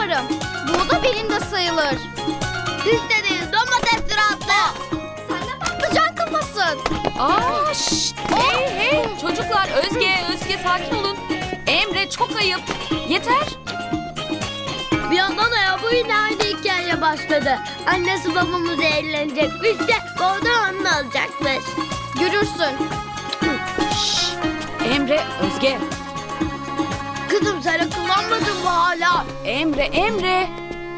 yaparım. Bu da belinde sayılır. İstediğin domates suratlı. Sen de patlıcan kafasın. Şşt. Hey çocuklar, Özge sakin olun. Emre çok ayıp. Yeter. Bir yandan da ya bu yine aynı hikaye başladı. Annesi babamız eğlenecekmiş de oradan onu alacakmış. Görürsün. Emre, Özge. Kızım sen kullanmadın mı hala? Emre.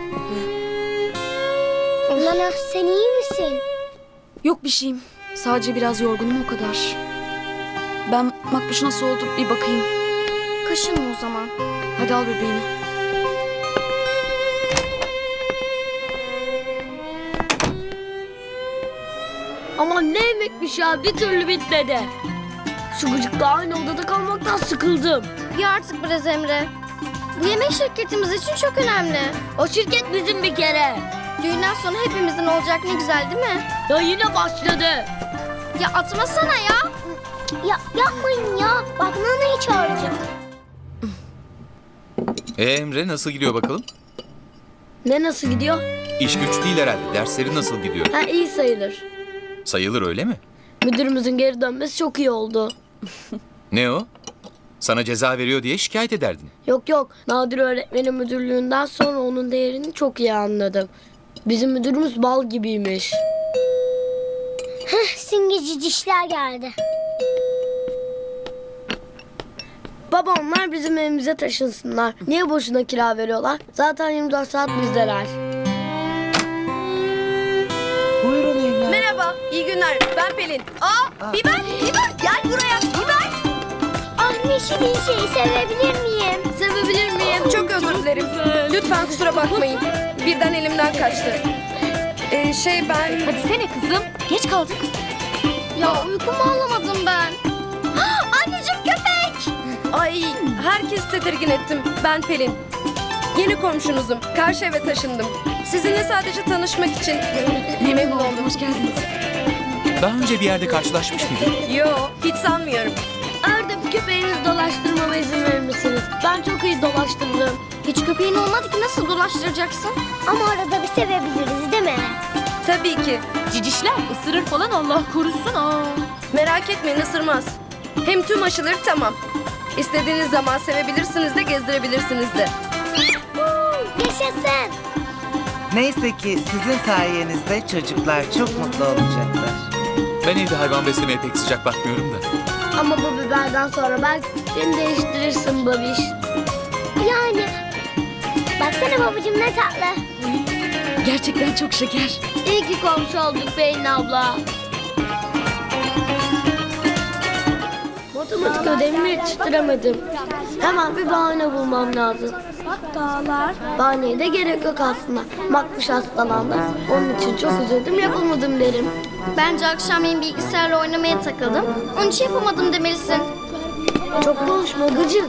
Nana sen iyi misin? Yok bir şeyim. Sadece biraz yorgunum, o kadar. Ben Makbuş nasıl oldu bir bakayım. Kaşınma o zaman. Hadi al bebeğini. Aman ne yemekmiş ya bir türlü bitmedi. Şu gıcıkla aynı odada kalmaktan sıkıldım. Ya artık biraz Emre. Bu yemek şirketimiz için çok önemli. O şirket bizim bir kere. Düğünden sonra hepimizin olacak, ne güzel değil mi? Ya yine başladı. Ya atmasana ya. Ya yapmayın ya. Bak Nana'yı çağıracağım. Emre nasıl gidiyor bakalım? Ne nasıl gidiyor? İş güç değil herhalde. Dersleri nasıl gidiyor? Ha iyi sayılır. Sayılır öyle mi? Müdürümüzün geri dönmesi çok iyi oldu. Ne o? Sana ceza veriyor diye şikayet ederdin. Yok Nadir öğretmenin müdürlüğünden sonra onun değerini çok iyi anladım. Bizim müdürümüz bal gibiymiş. Simgeci dişler geldi. Babamlar bizim evimize taşınsınlar. Niye boşuna kira veriyorlar? Zaten 24 saat bizdeler. Buyurun evladım. Merhaba, iyi günler. Ben Pelin. Biber, gel buraya. Biber. Anne şu şeyi sevebilir miyim? Sevebilir miyim? Çok özür dilerim. Lütfen kusura bakmayın. Birden elimden kaçtı. Ben... Hadi sene kızım. Geç kaldık. Ya uykumu alamadım ben. Anneciğim, köpek. Ay, herkes tedirgin ettim. Ben Pelin. Yeni komşunuzum. Karşı eve taşındım. Sizinle sadece tanışmak için. Memnun oldum. Hoş geldiniz. Daha önce bir yerde karşılaşmış mıydın? Yo, hiç sanmıyorum. Arada bir köpeğinizi dolaştırmama izin verir misiniz? Ben çok iyi dolaştırırım. Hiç köpeğin olmadı ki, nasıl dolaştıracaksın? Ama arada bir sevebiliriz değil mi? Tabii ki. Cicişler ısırır falan, Allah korusun. Merak etmeyin, ısırmaz. Hem tüm aşıları tamam. İstediğiniz zaman sevebilirsiniz de gezdirebilirsiniz de. Yaşasın. Neyse ki sizin sayenizde çocuklar çok mutlu olacaklar. Ben evde hayvan beslemeye pek sıcak bakmıyorum da. Ama bu biberden sonra belki beni değiştirirsin babiş. Yani. Baksana babacığım ne tatlı. Gerçekten çok şeker. İyi ki komşu olduk Pelin abla. Matematik ödevimi yetiştiremedim. Hemen bir bahane bulmam lazım. Dağlar. Bahaneye de gerek yok aslında. Makbuş hastalandı. Onun için çok üzüldüm, yapamadım derim. Bence akşamleyin bilgisayarla oynamaya takıldım. Onun için yapamadım demelisin. Çok konuşma gıcık.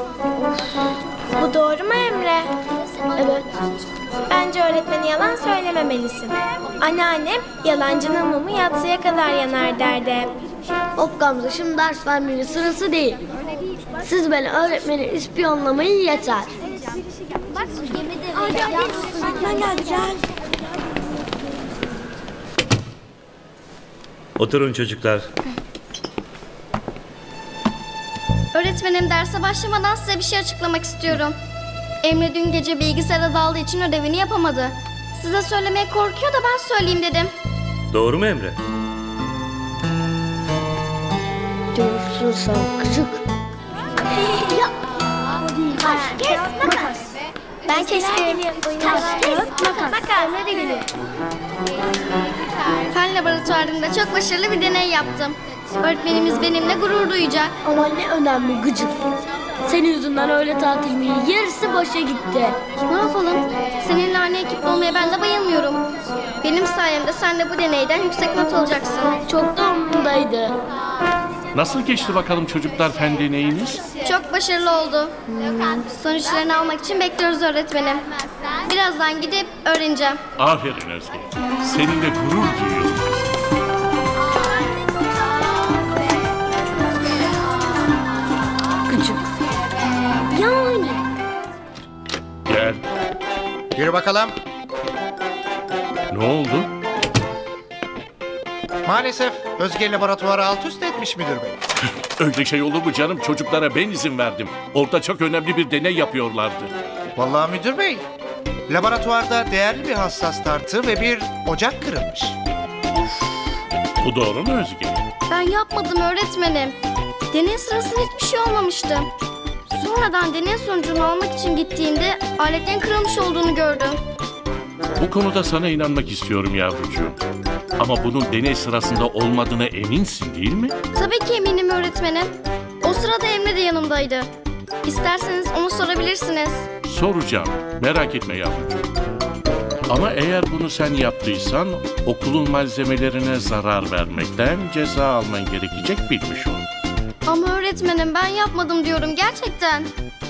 Bu doğru mu Emre? Evet. Bence öğretmeni yalan söylememelisin. Anneannem yalancının mumu yatsıya kadar yanar derdi. Of Gamze, şimdi ders vermenin sırası değil. Siz beni öğretmeni ispiyonlamayın yeter. Ben geldi gel. Oturun çocuklar. Öğretmenim, derse başlamadan size bir şey açıklamak istiyorum. Emre dün gece bilgisayara daldığı için ödevini yapamadı. Size söylemeye korkuyor da ben söyleyeyim dedim. Doğru mu Emre? Diyorsun sen gıcık. Kes makas. Ben kestim. Taş kes makas. Emre de geliyor. Fen laboratuvarında çok başarılı bir deney yaptım. Öğretmenimiz benimle gurur duyacak. Ama ne önemli gıcık. Senin yüzünden öğle tatilimin yarısı boşa gitti. Ne yapalım? Seninle aynı ekipte olmaya ben de bayılmıyorum. Benim sayemde sen de bu deneyden yüksek not alacaksın. Çok da umurumdaydı. Nasıl geçti bakalım çocuklar fen deneyiniz? Çok başarılı oldu. Sonuçlarını almak için bekliyoruz öğretmenim. Birazdan gidip öğreneceğim. Aferin Özge. Seninle gurur duyuyorum. Gıcık. Yani. Gel. Buyur bakalım. Ne oldu? Maalesef Özge laboratuvarı alt üst etmiş müdür bey. Öyle şey olur mu canım? Çocuklara ben izin verdim. Orada çok önemli bir deney yapıyorlardı. Vallahi müdür bey, laboratuvarda değerli bir hassas tartı ve bir ocak kırılmış. Bu doğru mu Özge? Ben yapmadım öğretmenim. Deney sırasında hiçbir şey olmamıştı. Sonradan deney sonucunu almak için gittiğimde aletlerin kırılmış olduğunu gördüm. Bu konuda sana inanmak istiyorum yavrucuğum. Ama bunun deney sırasında olmadığına eminsin değil mi? Tabii ki eminim öğretmenim. O sırada Emre de yanımdaydı. İsterseniz onu sorabilirsiniz. Soracağım. Merak etme yavrucuğum. Ama eğer bunu sen yaptıysan okulun malzemelerine zarar vermekten ceza alman gerekecek, bilmiş ol. Ama öğretmenim ben yapmadım diyorum gerçekten.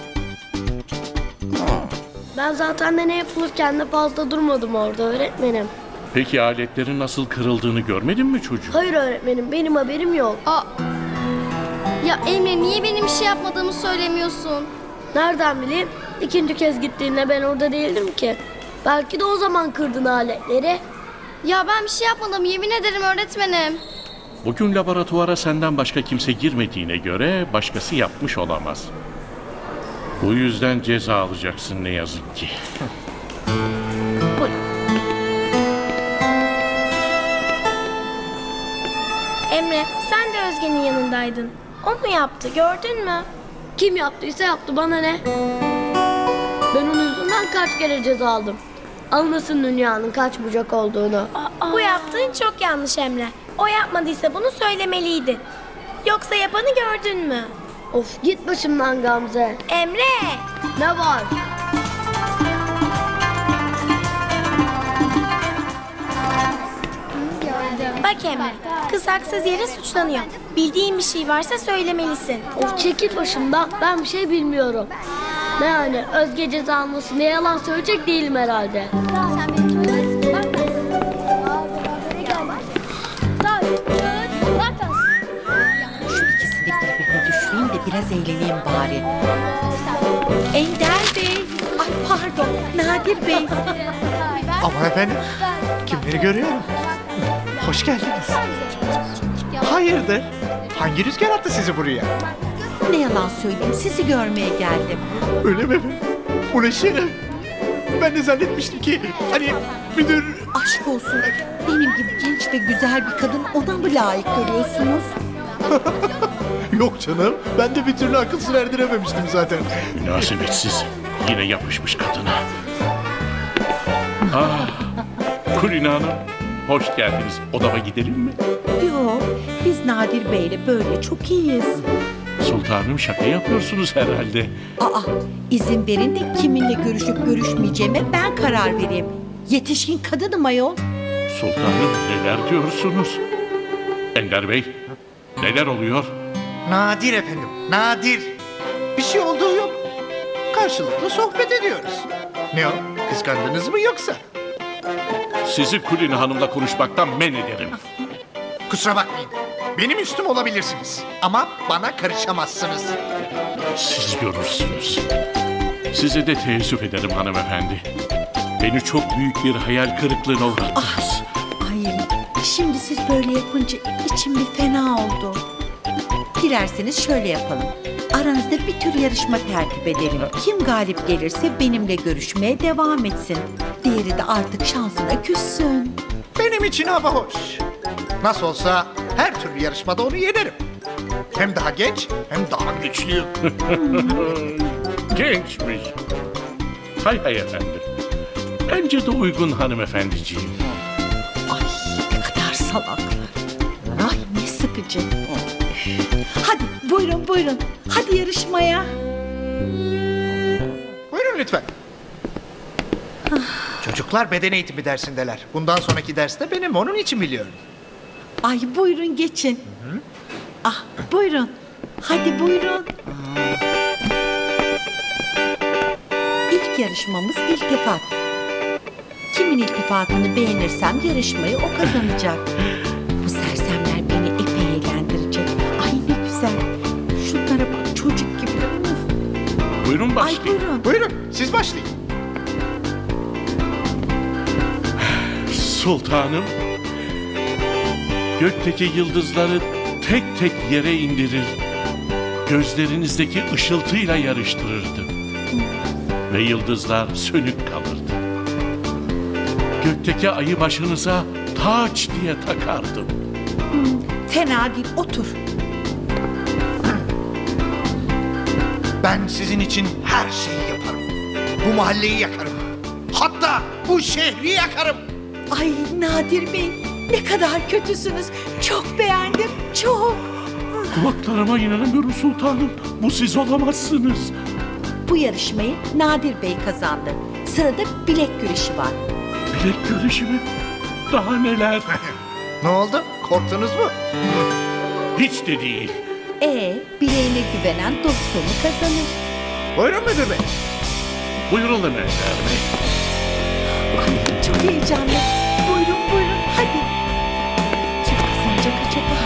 Ben zaten deney yapılırken de fazla durmadım orada öğretmenim. Peki aletlerin nasıl kırıldığını görmedin mi çocuğum? Hayır öğretmenim, benim haberim yok. Ya Emre niye benim bir şey yapmadığımı söylemiyorsun? Nereden bileyim? İkinci kez gittiğinde ben orada değildim ki. Belki de o zaman kırdın aletleri. Ya ben bir şey yapmadım yemin ederim öğretmenim. Bugün laboratuvara senden başka kimse girmediğine göre başkası yapmış olamaz. Bu yüzden ceza alacaksın ne yazık ki. Emre, sen de Özge'nin yanındaydın. O mu yaptı, gördün mü? Kim yaptıysa yaptı, bana ne? Ben onun yüzünden kaç kere ceza aldım. Anlasın dünyanın kaç bucak olduğunu. Bu yaptığın çok yanlış Emre. O yapmadıysa bunu söylemeliydi. Yoksa yapanı gördün mü? Of git başımdan Gamze. Emre! Ne var? Bak Emre, kız haksız yere suçlanıyor. Bildiğin bir şey varsa söylemelisin. Of çekil başımdan, ben bir şey bilmiyorum. Ne yani Özge ceza almasın diye yalan söyleyecek değilim herhalde. Şu ikisini birbirine düşüreyim de biraz eğleneyim bari. Ender Bey, ay pardon Nadir Bey. Aman efendim, kimleri görüyorum? Hoş geldiniz. Hayırdır? Hangi rüzgar attı sizi buraya? Ne yalan söyleyeyim, sizi görmeye geldim. Öyle mi efendim? Bu ne şeref? Ben de zannetmiştim ki hani müdür... Aşk olsun, benim gibi genç ve güzel bir kadın ona mı layık görüyorsunuz? Yok canım, ben de bir türlü akıl sır erdirememiştim zaten. Münasebetsiz. Yine yapışmış kadına. Ah, Kulina Hanım, hoş geldiniz. Odama gidelim mi? Yok, biz Nadir Bey'le böyle çok iyiyiz. Sultanım şaka yapıyorsunuz herhalde. Aa, izin verin de kiminle görüşüp görüşmeyeceğime ben karar vereyim. Yetişkin kadınım ayol. Sultanım neler diyorsunuz? Ender Bey, neler oluyor? Nadir efendim, nadir. Bir şey olduğu yok. Karşılıklı sohbet ediyoruz. Ne o, kıskandınız mı yoksa? Sizi Kulina Hanım'la konuşmaktan men ederim. Kusura bakmayın. Benim üstüm olabilirsiniz. Ama bana karışamazsınız. Siz görürsünüz. Size de teessüf ederim hanımefendi. Beni çok büyük bir hayal kırıklığına uğrattınız. Ay, şimdi siz böyle yapınca içim bir fena oldu. Dilerseniz şöyle yapalım. Aranızda bir tür yarışma tertip edelim. Kim galip gelirse benimle görüşmeye devam etsin. Diğeri de artık şansına küssün. Benim için hava hoş. Nasıl olsa her türlü yarışmada onu yenerim. Hem daha genç hem daha güçlü. Gençmiş. Hay hay efendim. Bence de uygun hanımefendiciğim. Ay ne kadar salaklar. Ay ne sıkıcı. Hadi buyurun buyurun. Hadi yarışmaya. Buyurun lütfen. Çocuklar beden eğitimi dersindeler. Bundan sonraki derste benim onun için biliyorum. Ay buyurun geçin. Ah buyurun. Hadi buyurun. İlk yarışmamız iltifat. Kimin iltifatını beğenirsem yarışmayı o kazanacak. Bu sersemler beni epey eğlendirecek. Ay ne güzel. Şunlara bak çocuk gibi. Buyurun Ay başlayın. buyurun. Buyurun siz başlayın. Sultanım, gökteki yıldızları tek tek yere indirir, gözlerinizdeki ışıltıyla yarıştırırdı. Ve yıldızlar sönük kalırdı. Gökteki ayı başınıza taç diye takardım. Fena değil, otur. Ben sizin için her şeyi yaparım. Bu mahalleyi yakarım. Hatta bu şehri yakarım. Ay Nadir Bey, ne kadar kötüsünüz. Çok beğendim, çok. Kulaklarıma inanamıyorum sultanım. Bu siz olamazsınız. Bu yarışmayı Nadir Bey kazandı. Sırada bilek güreşi var. Bilek güreşi mi? Daha neler? Ne oldu? Korktunuz mu? Hiç de değil. Bileğine güvenen dostunu kazanır. Buyurun müdür bey. Buyuralım Ender Bey. Ay, çok heyecanlı. Buyurun buyurun, hadi. Kim kazanacak acaba?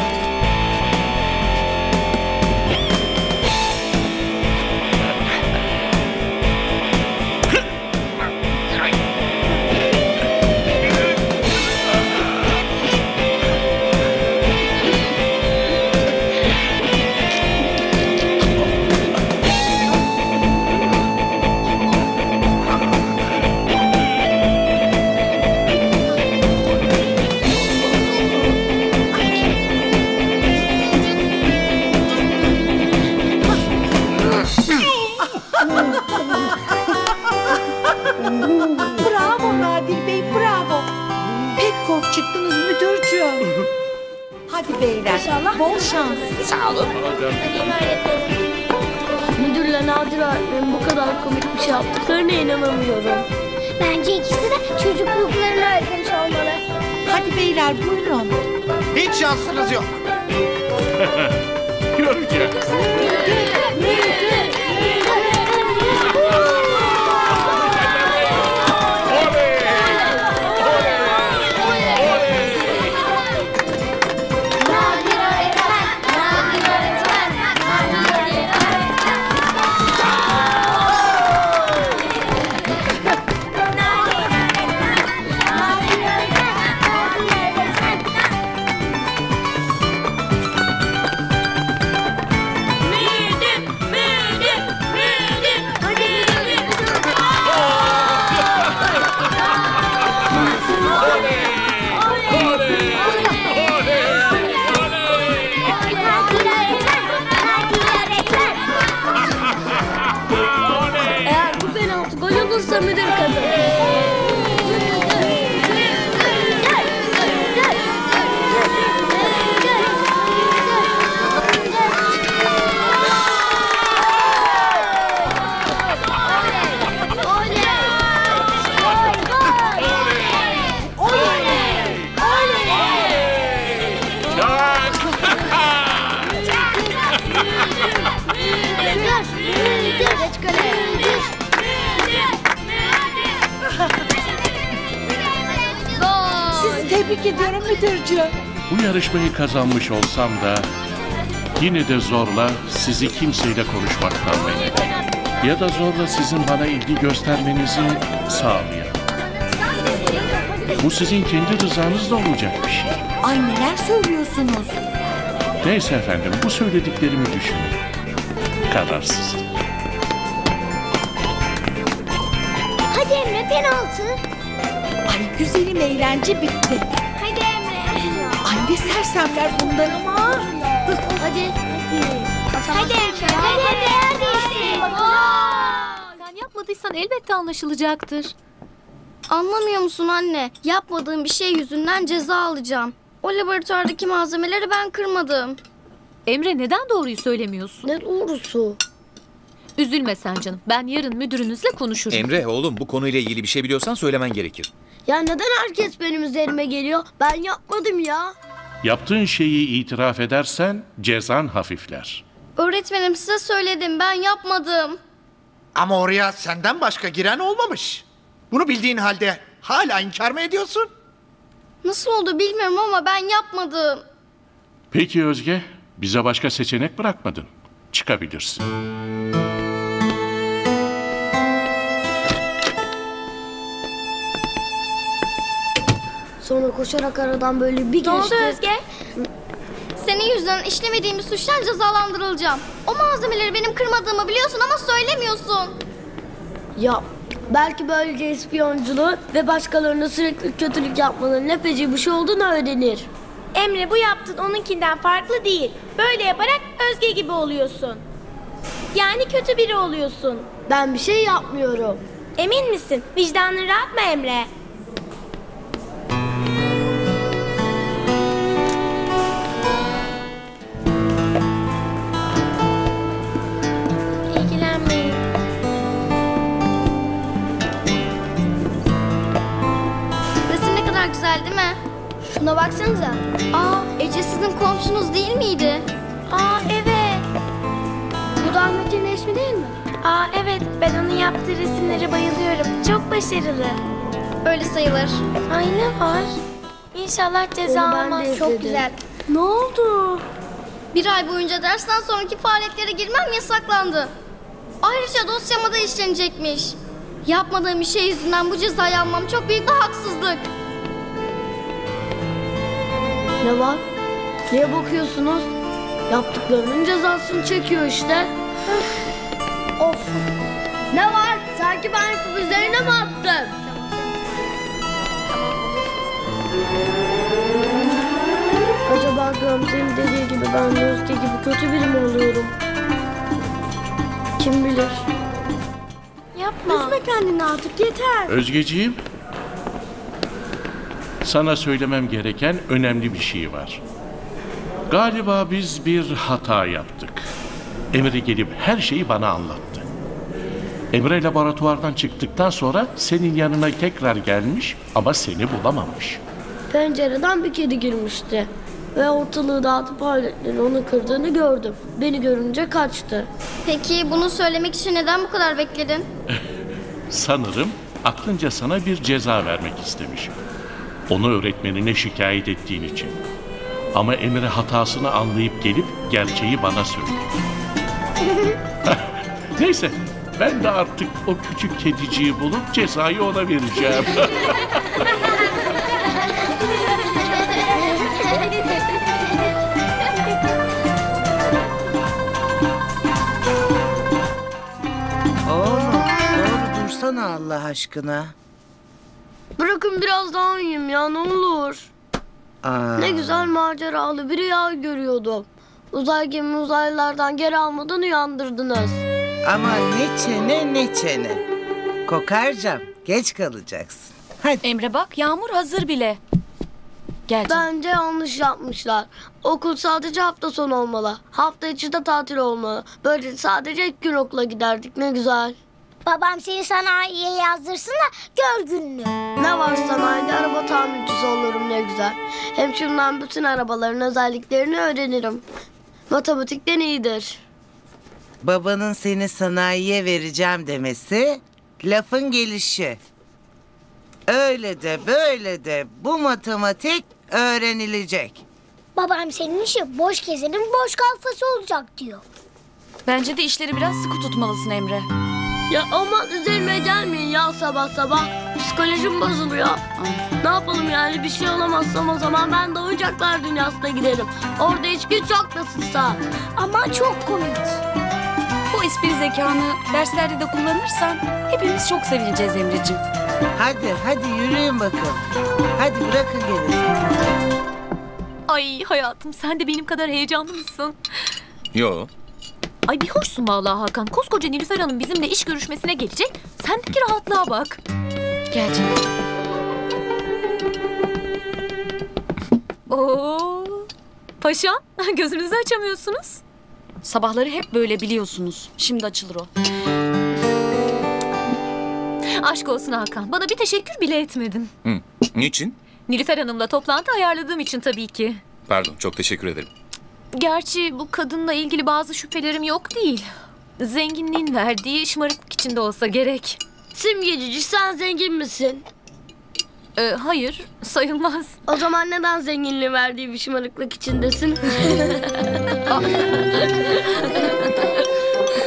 Bravo Nadir Bey, bravo. Pek kork çıktınız müdürcüğüm. Hadi beyler, bol şans. Müdürle Nadir öğretmenim bu kadar komik bir şey yaptıklarına inanamıyorum. Bence ikisi de çocukluklarını öğretmiş olmalı. Hadi beyler, buyurun. Hiç şansınız yok. Göreceğiz. Eğer bu penaltı gol olursa müdür kazanır. Sizi tebrik ediyorum müdürcüğüm. Bu yarışmayı kazanmış olsam da yine de zorla sizi kimseyle konuşmaktan men ederim. Ya da zorla sizin bana ilgi göstermenizi sağlayayım. Bu sizin kendi rızanızla olacak bir şey. Ay neler söylüyorsunuz? Neyse efendim, bu söylediklerimi düşünün. Kararsızım. Hadi Emre, penaltı. Ay güzelim, eğlence bitti. Hadi Emre. Ay ne sersemler bunlar ama. Hadi. Hadi Emre. Hadi. Sen yapmadıysan elbette anlaşılacaktır. Anlamıyor musun anne? Yapmadığım bir şey yüzünden ceza alacağım. O laboratuvardaki malzemeleri ben kırmadım. Emre neden doğruyu söylemiyorsun? Ne doğrusu? Üzülme sen canım. Ben yarın müdürünüzle konuşurum. Emre oğlum, bu konuyla ilgili bir şey biliyorsan söylemen gerekir. Ya neden herkes benim üzerime geliyor? Ben yapmadım ya. Yaptığın şeyi itiraf edersen cezan hafifler. Öğretmenim size söyledim, ben yapmadım. Ama oraya senden başka giren olmamış. Bunu bildiğin halde hala inkar mı ediyorsun? Nasıl oldu bilmiyorum ama ben yapmadım. Peki Özge, bize başka seçenek bırakmadın. Çıkabilirsin. Sonra koşarak aradan böyle bir geçti. Ne oldu Özge? Senin yüzünden işlemediğim bir suçtan cezalandırılacağım. O malzemeleri benim kırmadığımı biliyorsun ama söylemiyorsun. Ya belki böylece ispiyonculuğu ve başkalarına sürekli kötülük yapmanın ne feci bir şey olduğunu öğrenir. Emre, bu yaptığın onunkinden farklı değil. Böyle yaparak Özge gibi oluyorsun. Yani kötü biri oluyorsun. Ben bir şey yapmıyorum. Emin misin? Vicdanın rahat mı Emre? İlgilenmeyin. Resim ne kadar güzel değil mi? Şuna baksanıza. Aa, Ece sizin komşunuz değil miydi? Aa evet. Bu da Ahmet'in resmi değil mi? Aa evet, ben onun yaptığı resimlere bayılıyorum. Çok başarılı. Öyle sayılır. Ay ne var? İnşallah ceza Onu ben de almaz. izledim. Çok güzel. Ne oldu? Bir ay boyunca dersten sonraki faaliyetlere girmem yasaklandı. Ayrıca dosyama da işlenecekmiş. Yapmadığım bir şey yüzünden bu cezayı almam çok büyük bir haksızlık. Ne var? Niye bakıyorsunuz? Yaptıklarının cezasını çekiyor işte. Of. Ne var? Sanki ben yapıp üzerine mi attım? Acaba Gamze'nin dediği gibi ben de Özge gibi kötü biri mi oluyorum? Kim bilir? Yapma. Üzme kendini artık, yeter. Özgeciğim, sana söylemem gereken önemli bir şey var. Galiba biz bir hata yaptık. Emre gelip her şeyi bana anlattı. Emre laboratuvardan çıktıktan sonra senin yanına tekrar gelmiş ama seni bulamamış. Pencereden bir kedi girmişti. Ve ortalığı dağıtıp aletlerini onu kırdığını gördüm. Beni görünce kaçtı. Peki bunu söylemek için neden bu kadar bekledin? Sanırım aklınca sana bir ceza vermek istemiş. Onu öğretmenine şikayet ettiğin için. Ama Emre hatasını anlayıp gelip gerçeği bana söyledi. Neyse, ben de artık o küçük kediciyi bulup cezayı ona vereceğim. Oğlum doğru dursana Allah aşkına. Bırakın biraz daha uyuyayım ya, ne olur. Aa. Ne güzel maceralı bir rüya görüyordum. Uzay gemimi uzaylılardan geri almadan uyandırdınız. Ama ne çene ne çene. Kokarcam geç kalacaksın. Hadi. Emre bak, Yağmur hazır bile. Gel canım. Bence yanlış yapmışlar. Okul sadece hafta sonu olmalı. Hafta içi de tatil olmalı. Böyle sadece 2 gün okula giderdik, ne güzel. Babam seni sanayiye yazdırsın da gör gününü. Ne var sanayide, araba tamircisi olurum, ne güzel. Hem şimdiden bütün arabaların özelliklerini öğrenirim. Matematikten iyidir. Babanın seni sanayiye vereceğim demesi lafın gelişi. Öyle de böyle de bu matematik öğrenilecek. Babam senin işi boş gezenin boş kafası olacak diyor. Bence de işleri biraz sıkı tutmalısın Emre. Ya aman üzerime gelmeyin ya sabah sabah. Psikolojim bozuluyor. Ne yapalım yani, bir şey olamazsam o zaman ben de oyuncaklar dünyasına giderim. Orada hiç güç yok nasılsa. Ama çok komik. Bu espri zekanı derslerde de kullanırsan hepimiz çok sevineceğiz Emreciğim. Hadi yürüyün bakalım. Hadi bırakın gelin. Ay hayatım, sen de benim kadar heyecanlı mısın? Yo. Ay bir hoşsun vallahi Hakan. Koskoca Nilüfer Hanım bizimle iş görüşmesine gelecek. Sendeki rahatlığa bak. Gel canım. Oo, paşam, gözünüzü açamıyorsunuz. Sabahları hep böyle biliyorsunuz. Şimdi açılır o. Aşk olsun Hakan. Bana bir teşekkür bile etmedin. Hı. Niçin? Nilüfer Hanım'la toplantı ayarladığım için tabii ki. Pardon, çok teşekkür ederim. Gerçi bu kadınla ilgili bazı şüphelerim yok değil. Zenginliğin verdiği şımarıklık içinde olsa gerek. Simgecici, sen zengin misin? Hayır, sayılmaz. O zaman neden zenginliğin verdiği bir şımarıklık içindesin?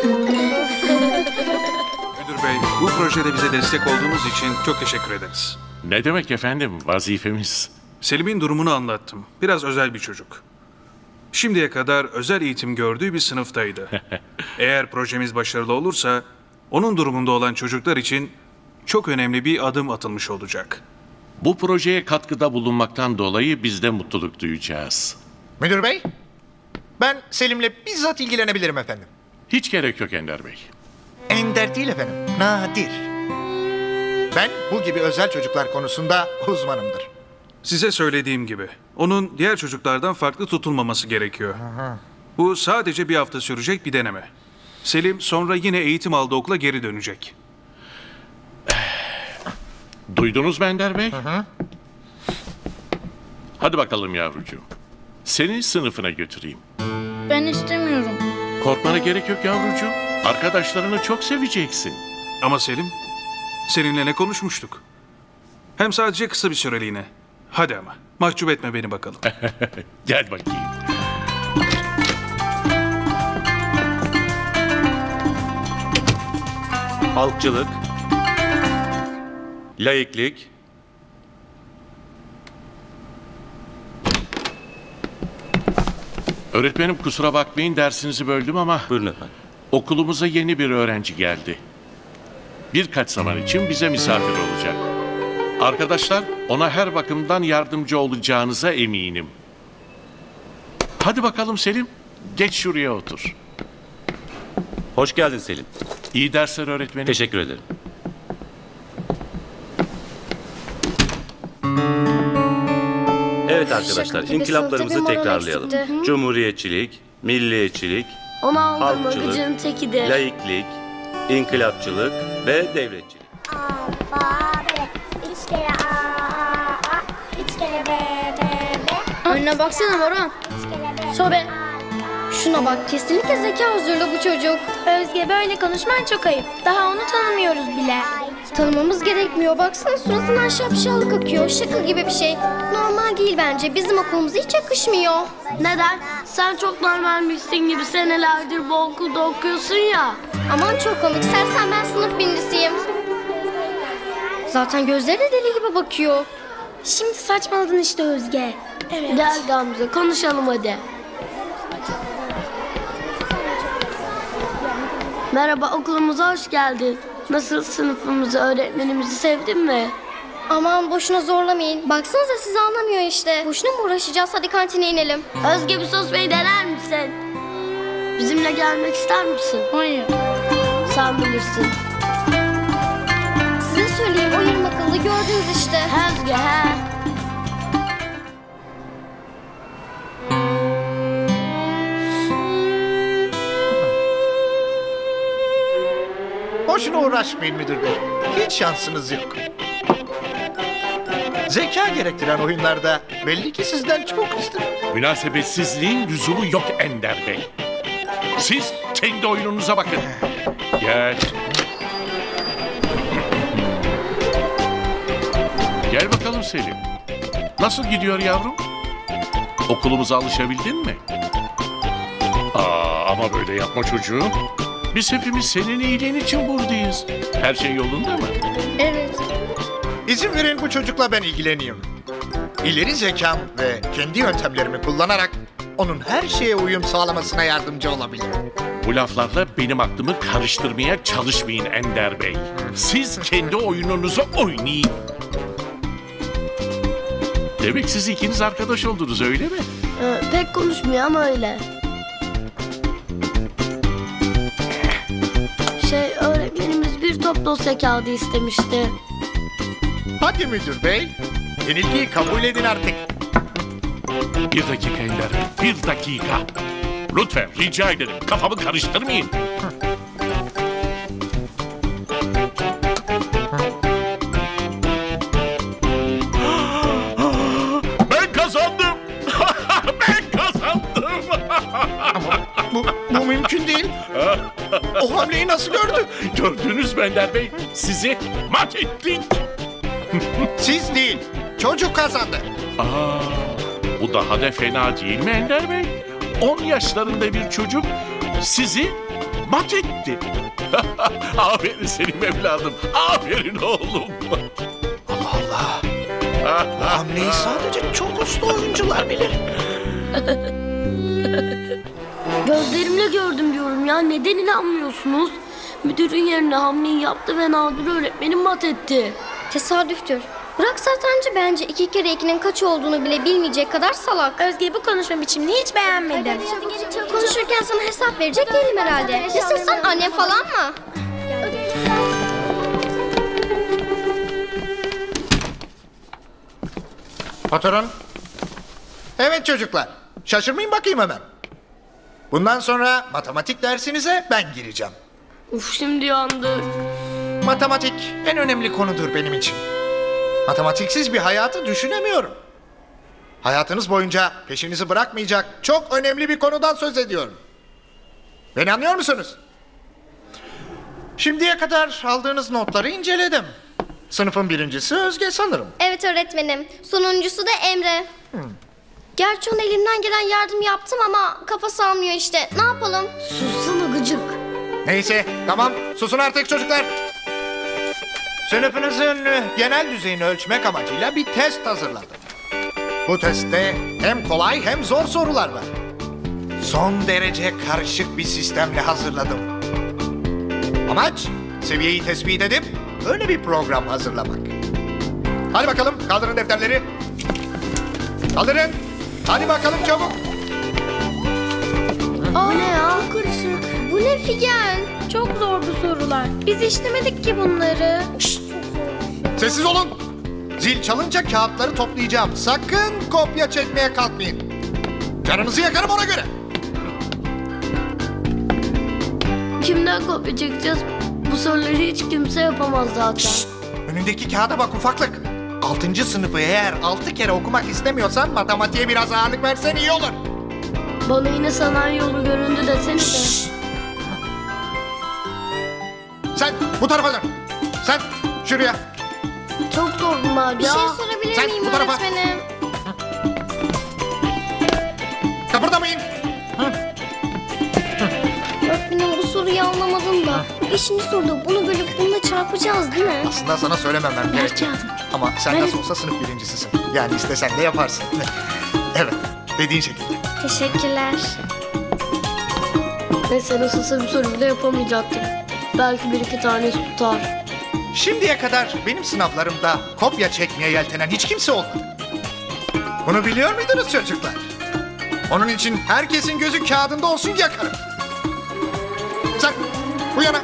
Müdür Bey, bu projede bize destek olduğunuz için çok teşekkür ederiz. Ne demek efendim, vazifemiz. Selim'in durumunu anlattım. Biraz özel bir çocuk. Şimdiye kadar özel eğitim gördüğü bir sınıftaydı. Eğer projemiz başarılı olursa, onun durumunda olan çocuklar için çok önemli bir adım atılmış olacak. Bu projeye katkıda bulunmaktan dolayı biz de mutluluk duyacağız. Müdür bey, ben Selim'le bizzat ilgilenebilirim efendim. Hiç gerek yok Ender Bey. Ender değil efendim, nadir. Ben bu gibi özel çocuklar konusunda uzmanımdır. Size söylediğim gibi, onun diğer çocuklardan farklı tutulmaması gerekiyor. Bu sadece bir hafta sürecek bir deneme. Selim sonra yine eğitim aldığı okula geri dönecek. Duydunuz mu Ender Bey? Hadi bakalım yavrucuğum. Seni sınıfına götüreyim. Ben istemiyorum. Korkmana gerek yok yavrucuğum. Arkadaşlarını çok seveceksin. Ama Selim, seninle ne konuşmuştuk? Hem sadece kısa bir süreliğine. Hadi ama, mahcup etme beni bakalım. Gel bakayım. Halkçılık, laiklik, Öğretmenim kusura bakmayın dersinizi böldüm ama... Buyurun efendim. Okulumuza yeni bir öğrenci geldi. Birkaç zaman için bize misafir olacak. Arkadaşlar ona her bakımdan yardımcı olacağınıza eminim. Hadi bakalım Selim, geç şuraya otur. Hoş geldin Selim. İyi dersler öğretmenim. Teşekkür ederim. Evet arkadaşlar, Şaka gibi inkılaplarımızı sınıfta bir moral tekrarlayalım. eksikti. Cumhuriyetçilik, milliyetçilik, Onu aldırma Halkçılık, gıcığın tekidir. laiklik, inkılapçılık ve devletçilik. Alfabe. 3 kere A, 3 kere B. Önüne baksana Baran. Sobe. Şuna bak, kesinlikle zeka özürlü bu çocuk. Özge böyle konuşman çok ayıp. Daha onu tanımıyoruz bile. Tanımamız gerekmiyor. Baksana suratından şapşallık akıyor. Şaka gibi bir şey. Normal değil bence. Bizim okulumuza hiç yakışmıyor. Neden? Sen çok normalmişsin gibi senelerdir bu okulda okuyorsun ya. Aman çok komik. Sersen ben sınıf birincisiyim. Zaten gözleri de deli gibi bakıyor. Şimdi saçmaladın işte Özge. Evet. Gel Gamze konuşalım hadi. Merhaba, okulumuza hoş geldin. Nasıl, sınıfımızı, öğretmenimizi sevdin mi? Aman boşuna zorlamayın. Baksanıza sizi anlamıyor işte. Boşuna mı uğraşacağız? Hadi kantine inelim. Özge bir sos bey dener misin? Bizimle gelmek ister misin? Hayır. Sen bilirsin. Size söyleyeyim, o yarım akıllı gördünüz işte. Özge he. Boşuna uğraşmayın müdür bey. Hiç şansınız yok. Zeka gerektiren oyunlarda belli ki sizden çok üstün. Münasebetsizliğin lüzumu yok Ender Bey. Siz kendi oyununuza bakın. Gel. Gel bakalım Selim. Nasıl gidiyor yavrum? Okulumuza alışabildin mi? Ama böyle yapma çocuğum. Biz hepimiz senin iyiliğin için buradayız. Her şey yolunda mı? Evet. İzin verin bu çocukla ben ilgileneyim. İleri zekam ve kendi yöntemlerimi kullanarak onun her şeye uyum sağlamasına yardımcı olabilirim. Bu laflarla benim aklımı karıştırmaya çalışmayın Ender Bey. Siz kendi oyununuzu oynayın. Demek siz ikiniz arkadaş oldunuz öyle mi? Pek konuşmuyor ama öyle. Öğretmenimiz bir top dosya kağıdı istemişti. Hadi müdür bey, yenilgiyi kabul edin artık. Bir dakika Ender Bey, bir dakika. Lütfen rica ederim, kafamı karıştırmayın. Ben kazandım. Ben kazandım. Ama bu mümkün değil. O hamleyi nasıl gördü? Gördünüz mü Ender Bey? Sizi mat ettik. Siz değil, çocuk kazandı. Bu daha da fena değil mi Ender Bey? 10 yaşlarında bir çocuk sizi mat etti. Aferin senin evladım. Aferin oğlum. Allah Allah. Bu hamleyi sadece çok usta oyuncular bilir. Gözlerimle gördüm diyorum ya. Neden inanmıyorsunuz? Müdürün yerine hamleyi yaptı ve Nadir öğretmenim mat etti. Tesadüftür. Bırak satrancı, bence 2 kere 2'nin kaç olduğunu bile bilmeyecek kadar salak. Özge bu konuşma biçimini hiç beğenmedim. Konuşurken sana hesap verecek değilim herhalde. Nesin sen, anne falan mı? Oturun. Evet çocuklar, şaşırmayın bakayım hemen. Bundan sonra matematik dersinize ben gireceğim. Uf, şimdi yandık. Matematik en önemli konudur benim için. Matematiksiz bir hayatı düşünemiyorum. Hayatınız boyunca peşinizi bırakmayacak çok önemli bir konudan söz ediyorum. Beni anlıyor musunuz? Şimdiye kadar aldığınız notları inceledim. Sınıfın birincisi Özge sanırım. Evet öğretmenim. Sonuncusu da Emre. Gerçi onun elinden gelen yardım yaptım ama kafası almıyor işte. Ne yapalım? Sussana gıcık. Neyse tamam, susun artık çocuklar. Sınıfınızın genel düzeyini ölçmek amacıyla bir test hazırladım. Bu testte hem kolay hem zor sorular var. Son derece karışık bir sistemle hazırladım. Amaç seviyeyi tespit edip öyle bir program hazırlamak. Hadi bakalım, kaldırın defterleri. Kaldırın. Hadi bakalım çabuk. Bu ne ya? Karışık. Bu ne Figen? Çok zor bu sorular. Biz işlemedik ki bunları. Sessiz olun. Zil çalınca kağıtları toplayacağım. Sakın kopya çekmeye kalkmayın. Canınızı yakarım ona göre. Kimden kopya çekeceğiz? Bu soruları hiç kimse yapamaz zaten. Önündeki kağıda bak ufaklık. 6. sınıfı eğer 6 kere okumak istemiyorsan matematiğe biraz ağırlık versen iyi olur. Bana yine sanayi yolu göründü desene de. Sen bu tarafa dön. Sen şuraya. Çok zor bunlar ya. Bir şey sorabilir Sen miyim bu tarafa. öğretmenim? Kıpırdamayın. Öğretmenim bu soruyu anlamadım da. 5. soruda bunu bölüp bununla çarpacağız değil mi? Aslında sana söylememem gerek. Ama sen nasıl olsa sınıf birincisisin. Yani istesen de yaparsın. Evet, dediğin şekilde. Teşekkürler. Neyse nasılsa bir soru bile yapamayacaktık. Belki bir iki tanesi tutar. Şimdiye kadar benim sınavlarımda kopya çekmeye yeltenen hiç kimse olmadı. Bunu biliyor muydunuz çocuklar? Onun için herkesin gözü kağıdında olsun yakarım. Sen bu yana.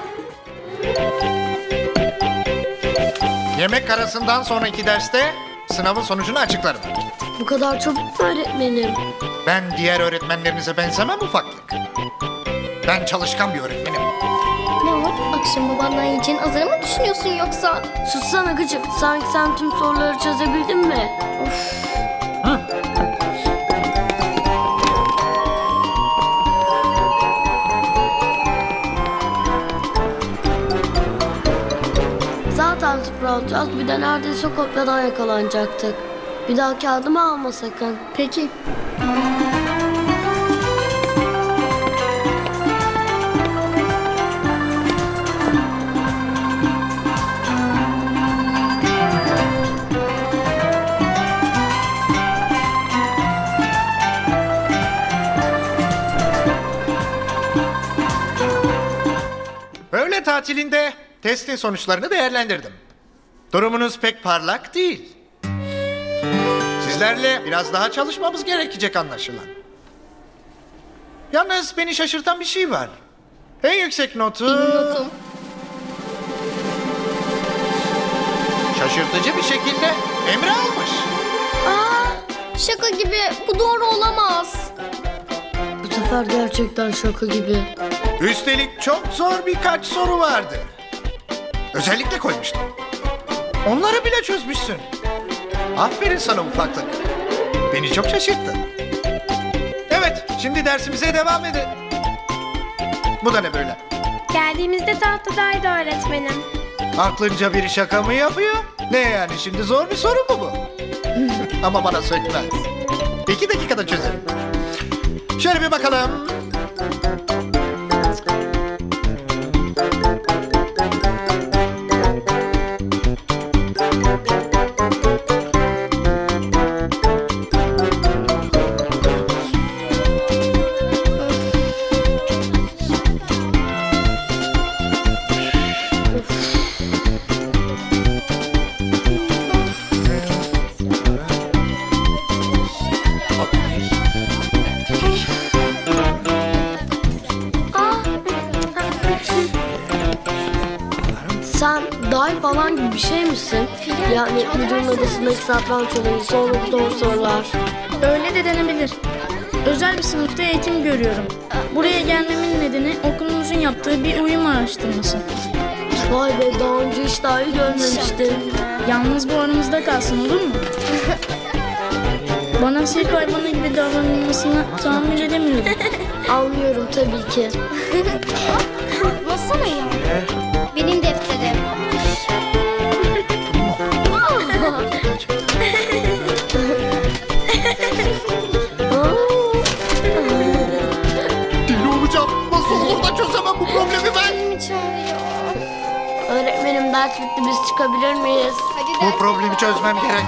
Yemek arasından sonraki derste sınavın sonucunu açıklarım. Bu kadar çabuk mu öğretmenim? Ben diğer öğretmenlerinize benzemem ufaklık. Ben çalışkan bir öğretmenim. Ne var? Akşam babandan yiyeceğin azarı mı düşünüyorsun yoksa? Sussana gıcık. Sanki sen tüm soruları çözebildin mi? Zaten sıfır alacağız. Bir de neredeyse kopyadan yakalanacaktık. Bir daha kağıdımı alma sakın. Peki. Öğle tatilinde testin sonuçlarını değerlendirdim. Durumunuz pek parlak değil. Sizlerle biraz daha çalışmamız gerekecek anlaşılan. Yalnız beni şaşırtan bir şey var. En yüksek notu... Notum. Şaşırtıcı bir şekilde Emre almış. Şaka gibi. Bu doğru olamaz. Bu sefer gerçekten şaka gibi. Üstelik çok zor birkaç soru vardı. Özellikle koymuştum. Onları bile çözmüşsün. Aferin sana ufaklık. Beni çok şaşırttın. Evet, şimdi dersimize devam edelim. Bu da ne böyle? Geldiğimizde tahtadaydı öğretmenim. Aklınca biri şaka mı yapıyor? Ne yani şimdi zor bir soru mu bu? Ama bana sökmez. 2 dakikada çözerim. Şöyle bir bakalım. Sen dahi falan gibi bir şey misin? Yani müdürün odasındaki satranç olayı, sonra zor sorular. Öyle de denebilir. Özel bir sınıfta eğitim görüyorum. Buraya gelmemin nedeni okulumuzun yaptığı bir uyum araştırması. Vay be, daha önce hiç dahi görmemiştim. Yalnız bu aramızda kalsın, olur mu? Bana sirk hayvanı gibi davranılmasını tahammül edemiyorum. Anlıyorum tabii ki. Nasıl ya? Benim defterim. Deli olacağım. Nasıl olur da çözemem bu problemi ben? Öğretmenim, ders bitti, biz çıkabilir miyiz? Bu problemi çözmem gerek.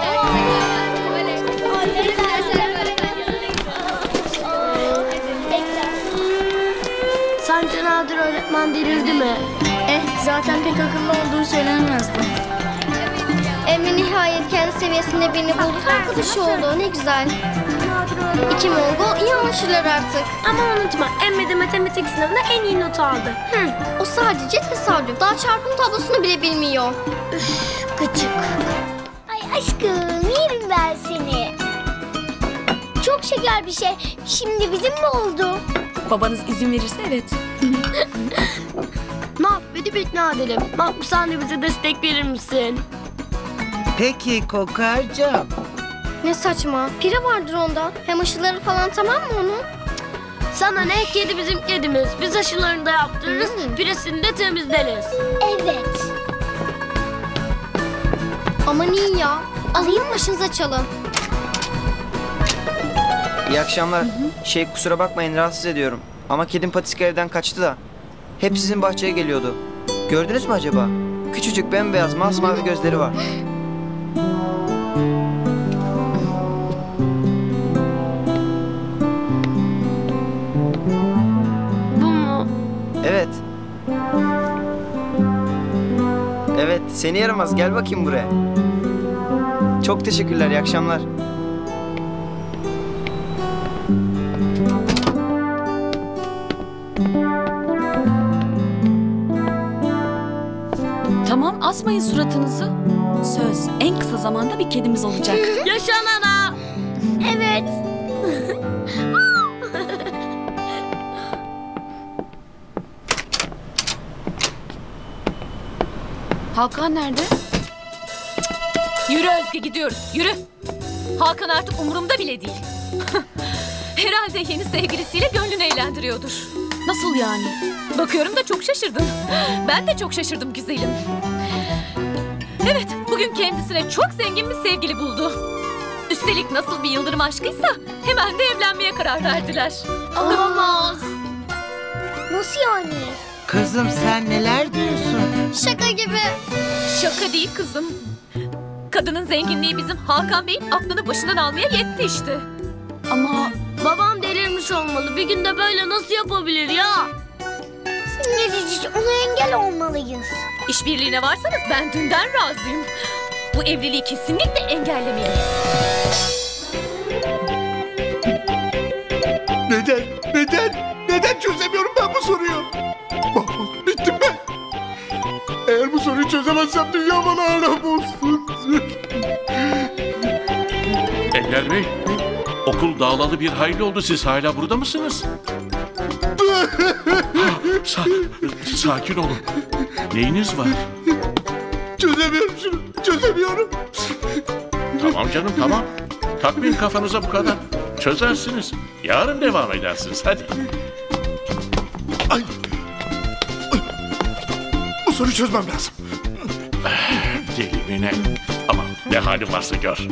Sence Nadir öğretmen delirdi mi? Zaten pek akıllı olduğu söylenemezdi. Emre nihayet kendi seviyesinde birini buldu. Arkadaşı oldu. Ne güzel. İki Mongol iyi anlaşırlar artık. Ama unutma, Emre de matematik sınavında en iyi not aldı. O sadece tesadüf. Daha çarpım tablosunu bile bilmiyor. Gıcık. Ay aşkım, yerim ben seni. Çok şeker bir şey. Şimdi bizim mi oldu? Babanız izin verirse evet. Ne yap? Beni ikna edelim. Bak, sen de bize destek verir misin? Peki Kokarcığım. Ne saçma. Pire vardır onda. Hem aşıları falan tamam mı onun? Sana ne? Kedi bizim kedimiz. Biz aşılarını da yaptırırız, piresini de temizleriz. Evet. Aman iyi ya. Alayım başınıza çalın. İyi akşamlar. Kusura bakmayın rahatsız ediyorum. Ama kedim Patiska evden kaçtı da. Hep sizin bahçeye geliyordu. Gördünüz mü acaba? Küçücük bembeyaz masmavi gözleri var. Bu mu? Evet. Evet, seni yaramaz. Gel bakayım buraya. Çok teşekkürler, iyi akşamlar. Tamam, asmayın suratınızı. Söz, en kısa zamanda bir kedimiz olacak. Yaşa nana! Evet. Hakan nerede? Yürü Özge, gidiyoruz. Yürü. Hakan artık umurumda bile değil. Herhalde yeni sevgilisiyle gönlünü eğlendiriyordur. Nasıl yani? Bakıyorum da çok şaşırdın. Ben de çok şaşırdım güzelim. Evet, bugün kendisine çok zengin bir sevgili buldu. Üstelik nasıl bir yıldırım aşkıysa hemen de evlenmeye karar verdiler. Olamaz. Nasıl yani? Kızım sen neler diyorsun? Şaka gibi. Şaka değil kızım. Kadının zenginliği bizim Hakan Bey'in aklını başından almaya yetti işte. Ama babam delirmiş olmalı. Bir günde böyle nasıl yapabilir ya? Ne diyeceğiz? Ona engel olmalıyız. İşbirliğine varsanız ben dünden razıyım. Bu evliliği kesinlikle engellemeliyiz. Neden? Neden? Neden çözemiyorum ben bu soruyu? Bittim ben. Eğer bu soruyu çözemezsem dünya bana aram olsun. Ender Bey, okul dağılalı bir hayli oldu. Siz hala burada mısınız? Sakin olun. Neyiniz var? Çözemiyorum şunu. Çözemiyorum. Tamam canım, tamam. Takmayın kafanıza bu kadar. Çözersiniz. Yarın devam edersiniz. Hadi. Ay. Bu soruyu çözmem lazım. Deli mi ne? Aman ne halin varsa gör.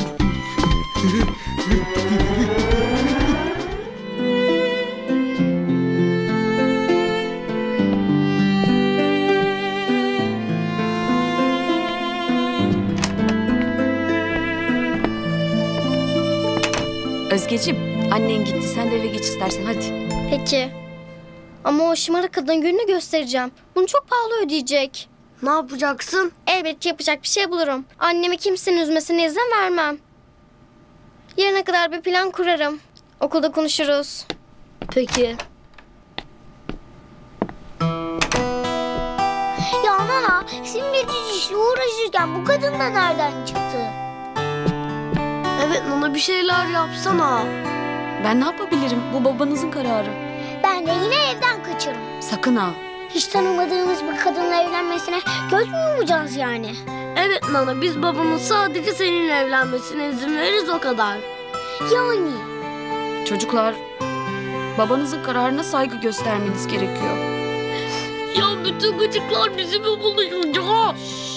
Özgeciğim, annen gitti. Sen de eve geç istersen hadi. Peki. Ama o şımarık kadın gününü göstereceğim. Bunu çok pahalı ödeyecek. Ne yapacaksın? Elbet yapacak bir şey bulurum. Annemi kimsenin üzmesine izin vermem. Yarına kadar bir plan kurarım. Okulda konuşuruz. Peki. Ya Nana, Simgeci işle uğraşırken bu kadın da nereden çıktı? Evet Nana, bir şeyler yapsana. Ben ne yapabilirim? Bu babanızın kararı. Ben de yine evden kaçarım. Sakın ha. Hiç tanımadığımız bir kadınla evlenmesine göz mü yumacağız yani? Evet Nana, biz babamın sadece seninle evlenmesine izin veririz, o kadar. Yani? Çocuklar, babanızın kararına saygı göstermeniz gerekiyor. Ya bütün gıcıklar bizi mi buluşacak?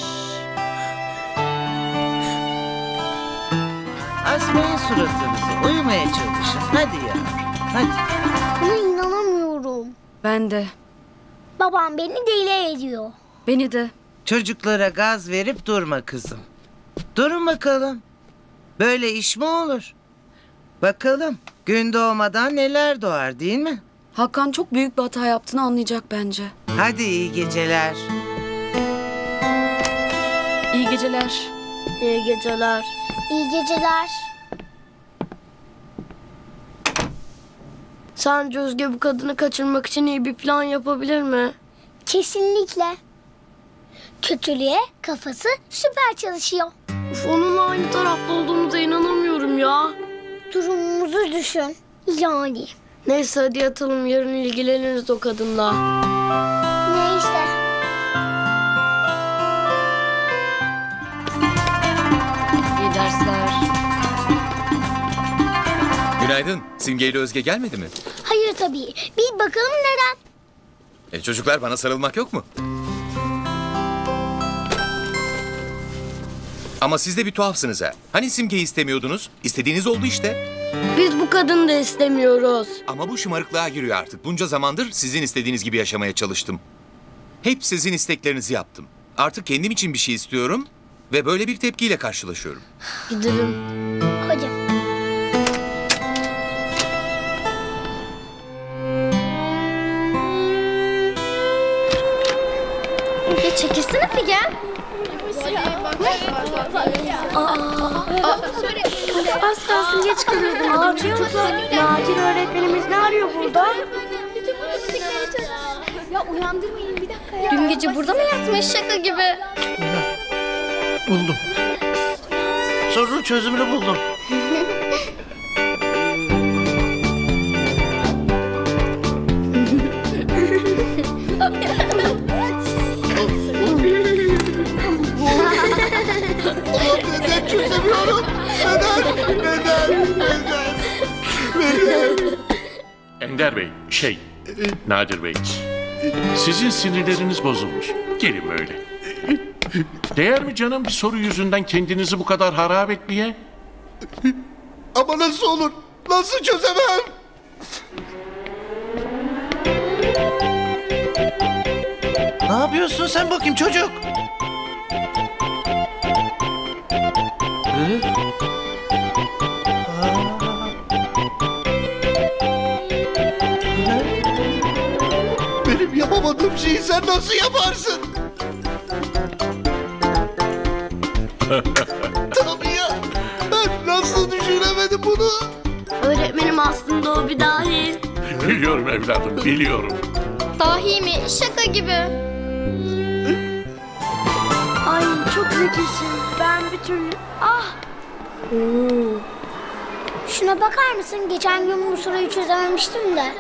Asmayın suratınızı. Uyumaya çalışın. Hadi ya. Hadi. Buna inanamıyorum. Ben de. Babam beni deli ediyor. Beni de. Çocuklara gaz verip durma kızım. Durun bakalım. Böyle iş mi olur? Bakalım gün doğmadan neler doğar değil mi? Hakan çok büyük bir hata yaptığını anlayacak bence. Hadi iyi geceler. İyi geceler. İyi geceler. İyi geceler. Sence Özge bu kadını kaçırmak için iyi bir plan yapabilir mi? Kesinlikle. Kötülüğe kafası süper çalışıyor. Uf, onunla aynı tarafta olduğumuza inanamıyorum ya. Durumumuzu düşün. Yani. Neyse hadi yatalım, yarın ilgileniriz o kadınla. Neyse. İyi dersler. Günaydın. Simge ile Özge gelmedi mi? Hayır tabii. Bir bakalım neden? Çocuklar, bana sarılmak yok mu? Ama siz de bir tuhafsınız ha. Hani Simge'yi istemiyordunuz? İstediğiniz oldu işte. Biz bu kadını da istemiyoruz. Ama bu şımarıklığa giriyor artık. Bunca zamandır sizin istediğiniz gibi yaşamaya çalıştım. Hep sizin isteklerinizi yaptım. Artık kendim için bir şey istiyorum ve böyle bir tepkiyle karşılaşıyorum. Gidelim. Hadi. Ya çekilsene bir gel. Az kalsın geç kalıyordum. Çocuklar, Nadir öğretmenimiz ne arıyor burada? Ya uyandırmayın bir dakika ya. Dün gece burada mı yatmış şaka gibi? Buldum. Sorunun çözümünü buldum. Neden çözemiyorum? Neden? Ender Bey, Nadir Bey. Sizin sinirleriniz bozulmuş. Gelin böyle. Değer mi canım bir soru yüzünden kendinizi bu kadar harap etmeye? Ama nasıl olur? Nasıl çözemem? Ne yapıyorsun sen bakayım çocuk? Benim yapamadığım şeyi sen nasıl yaparsın? Tabii ya. Ben nasıl düşünemedim bunu? Öğretmenim aslında o bir dahi. Biliyorum evladım, biliyorum. Dahi mi? Şaka gibi. Ay çok zekisin. Ben bir türlü... Ah! Şuna bakar mısın? Geçen gün bu soruyu çözememiştim de.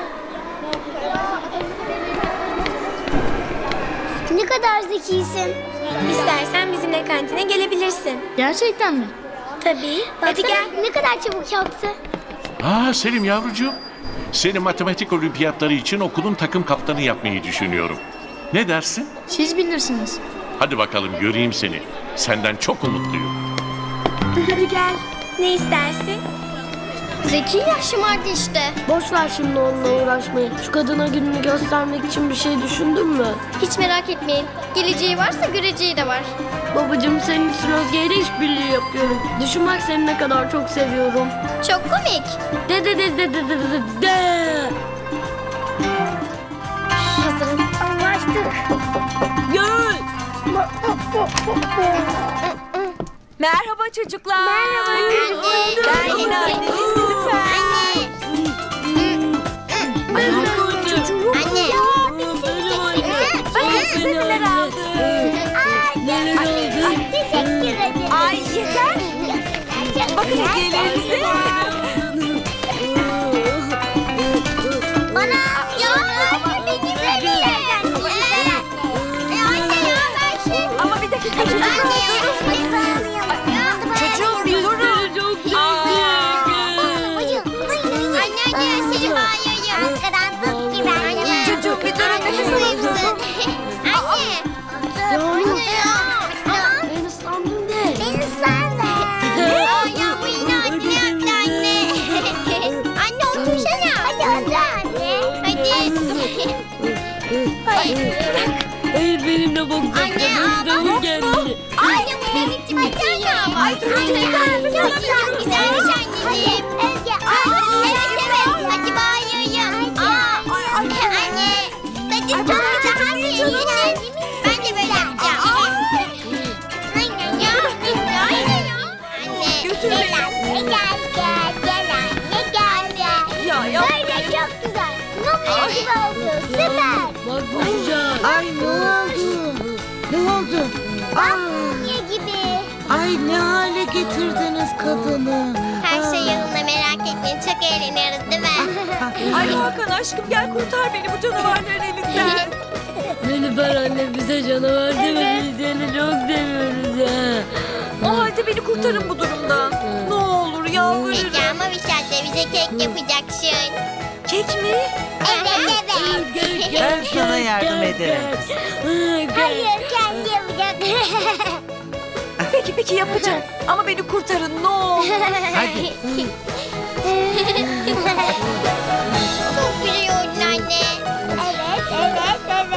Ne kadar zekisin. İstersen bizimle kantine gelebilirsin. Gerçekten mi? Tabii. Hadi gel. Ne kadar çabuk yaptı. Selim yavrucuğum. Seni matematik olimpiyatları için okulun takım kaptanı yapmayı düşünüyorum. Ne dersin? Siz bilirsiniz. Hadi bakalım göreyim seni. Senden çok umutluyum. Hadi gel. Ne istersin? Zeki ya, şımardı işte. Boş ver şimdi onunla uğraşmayı. Şu kadına gününü göstermek için bir şey düşündün mü? Hiç merak etmeyin. Geleceği varsa göreceği de var. Babacığım, senin için Özge ile işbirliği yapıyorum. Düşün bak, seni ne kadar çok seviyorum. Çok komik. De. Hazırım. Anlaştık. Gel. Merhaba çocuklar. Merhaba. Ben yine anneniz lütfen. Anne. Bakın size neler aldım. Hayır benimle bak. Anne ağlama. Kendini. Anne bu ne biçim açana? Ay dur çok güzelmiş anneciğim. Özge evet. Hadi bağırıyorum. Anne. Hadi çok güzel. Ben de böyle yapacağım. Anne ya. Anne. Götür beni. Gel anne. Ya. Böyle çok güzel. Mumya gibi oldu. Süper. Bak Burcan. Ay ne oldu? Ne oldu? Bak mumya gibi. Ay ne hale getirdiniz kadını? Her şey yolunda merak etmeyin. Çok eğleniyoruz değil mi? Ay Hakan aşkım gel kurtar beni bu canavarların elinden. Nilüfer anne bize canavar deme. Biz seni çok seviyoruz ha. O halde beni kurtarın bu durumdan. Ne olur yalvarırım. Peki ama bir şartla bize kek yapacaksın. Kek mi? Evet. Ben sana yardım ederim. Hayır kendi yapacak. Peki yapacağım. Ama beni kurtarın ne olur. Hadi. Çok biliyordun anne. Evet.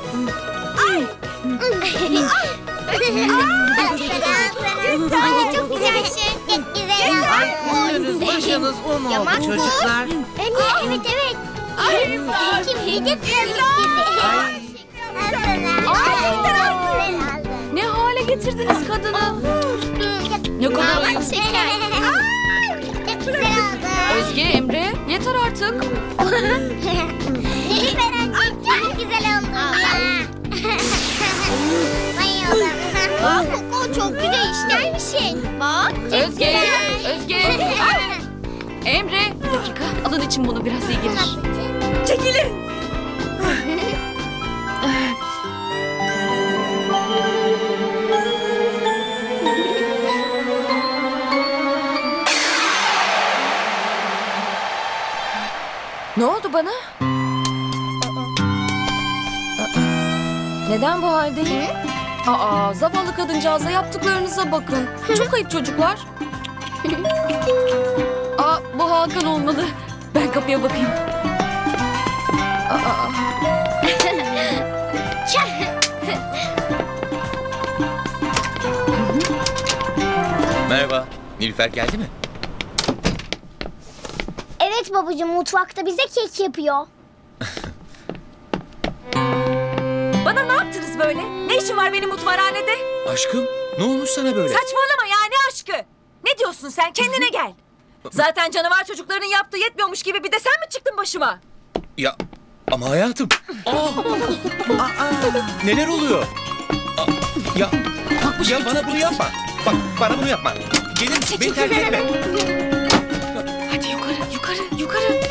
Anne çok güzelsin. Çok güzel. Ay üstünüz başınız un oldu çocuklar. Anne evet. Kim gidip gibi. Ne hale getirdiniz kadını? Ne kadar ayıp. Çok güzel oldu. Özge, Emre yeter artık. Nilüfer anne çok güzel oldu. Bayıldım. Bak Koko çok güzel ister misin? Bak çok Özge, güzel. Özge. Emre, bir dakika. Alın için bunu biraz iyi gelir. Çekilin. Ne oldu bana? Neden bu haldeyim? Zavallı kadıncağıza yaptıklarınıza bakın. Çok ayıp çocuklar. Bu Hakan olmalı. Ben kapıya bakayım. Merhaba. Nilüfer geldi mi? Evet babacığım mutfakta bize kek yapıyor. Bana ne yaptınız böyle? Ne işin var benim mutfağhanede? Aşkım ne olmuş sana böyle? Saçmalama ya ne aşkı? Ne diyorsun sen? Kendine gel. Zaten canavar çocukların yaptığı yetmiyormuş gibi bir de sen mi çıktın başıma? Ya ama hayatım. Neler oluyor? Ya bana bunu yapma. Bak bana bunu yapma. Gelir misin? Beni terk etme. Hadi yukarı.